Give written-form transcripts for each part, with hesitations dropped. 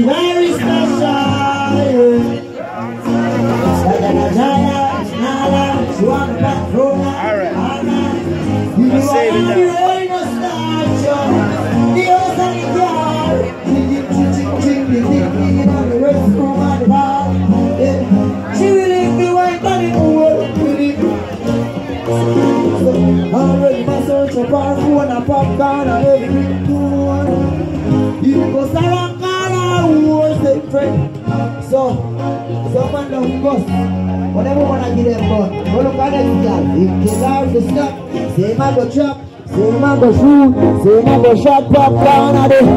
very special. She will make me white body already my search for phone and popcorn and everything good. You go Sarah Kala who was the friend. So man don't cuss. Whatever wanna give them fun. Go look at them girl. If they are the stuff, say man go chop, say man go shoot, say man go shot popcorn at it.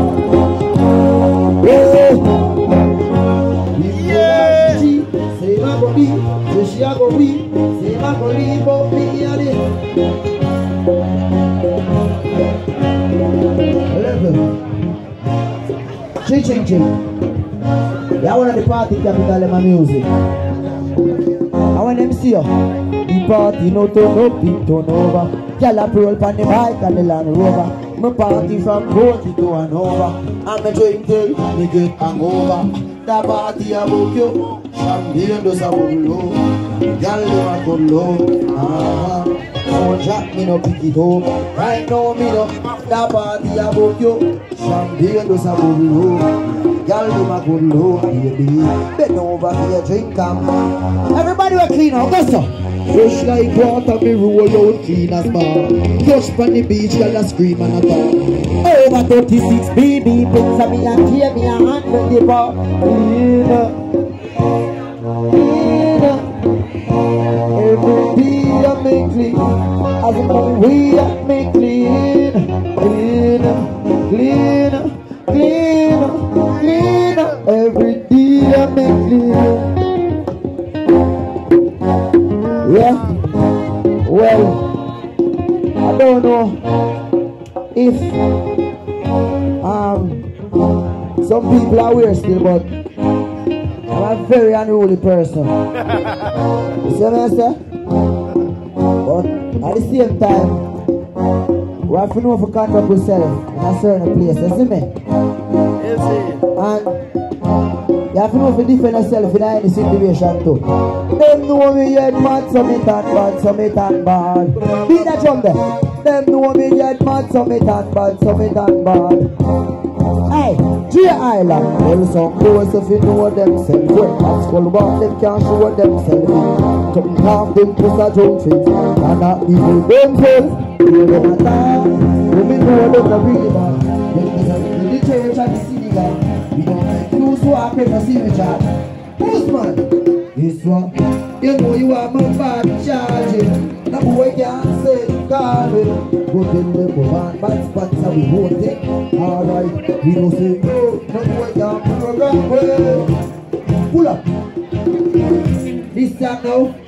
Yeah. Say man go be, say she a go be, say man go leave out me at it. 11. Ching. Yeah, one of the party capital of my music. I want them see you. The party no turn up, it turn over. Y'all a roll on the bike and the Land Rover. My party from County to Hanover. I'm a drink till me get hangover. The party a book you, champagne does a bubble. Y'all do a good low. Don't jack me no pick it up. Right now me no. The party a book you, champagne does a bubble. Y'all do my good low, baby. Bend over here, drink come. Everybody will clean out, go so. Fresh like water, me roll out clean as bar. Touch on the beach, y'all a scream and a talk. Over 36 baby, pins of me and clear me a hand with the bar. Every day I make clean, as in one way I make clean. Clean. Every day I make clean. Yeah. Well, I don't know if some people are weird still, but I'm a very unruly person. You see what I say? But at the same time, we have to know if we conduct ourselves in a certain place, you see me? And you have to know if you defend yourself in any situation too. Them know me yet mad, so me tan bad, so me tan bad. Beat that drum there. Them know me yet mad, so me tan bad, so me tan bad. Hey, G Island. Well, some boys if you know themselves. When man's call about them can't show themselves. Come half them plus a jump things. And not even themselves. You them a talk. You me know them the real man. When we are in the church and the city guy. We don't make you so happy to see me chat. Who's man? This one. You know you are my bad charging. The boy can't say you call me. But in the man bad spots and we hold it. Alright, we don't say no. The boy can't program well. Pull up. This time now.